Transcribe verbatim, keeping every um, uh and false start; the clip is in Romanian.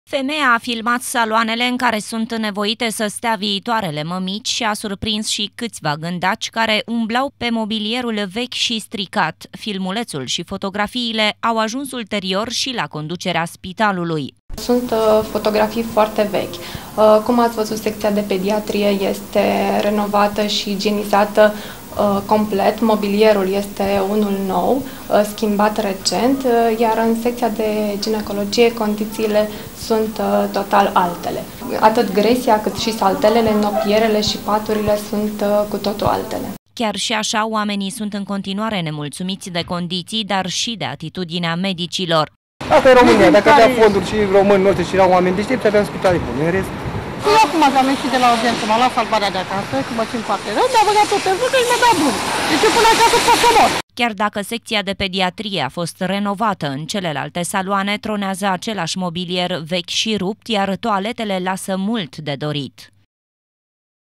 Femeia a filmat saloanele în care sunt nevoite să stea viitoarele mămici și a surprins și câțiva gândaci care umblau pe mobilierul vechi și stricat. Filmulețul și fotografiile au ajuns ulterior și la conducerea spitalului. Sunt uh, fotografii foarte vechi. Uh, cum ați văzut, secția de pediatrie este renovată și igienizată uh, complet. Mobilierul este unul nou, uh, schimbat recent, uh, iar în secția de ginecologie condițiile sunt uh, total altele. Atât gresia cât și saltelele, noptierele și paturile sunt uh, cu totul altele. Chiar și așa, oamenii sunt în continuare nemulțumiți de condiții, dar și de atitudinea medicilor. Asta e România, dacă avea fonduri și români noștri și erau oameni deștepți, aveam spitale bune, în rest... Eu acum am ieșit de la urgență, m-am luat salvarea de acasă, că mă țin foarte rău, dar băgat tot pentru că mi-a dat bun. Deci până acasă pot să mor. Chiar dacă secția de pediatrie a fost renovată, în celelalte saloane tronează același mobilier vechi și rupt, iar toaletele lasă mult de dorit.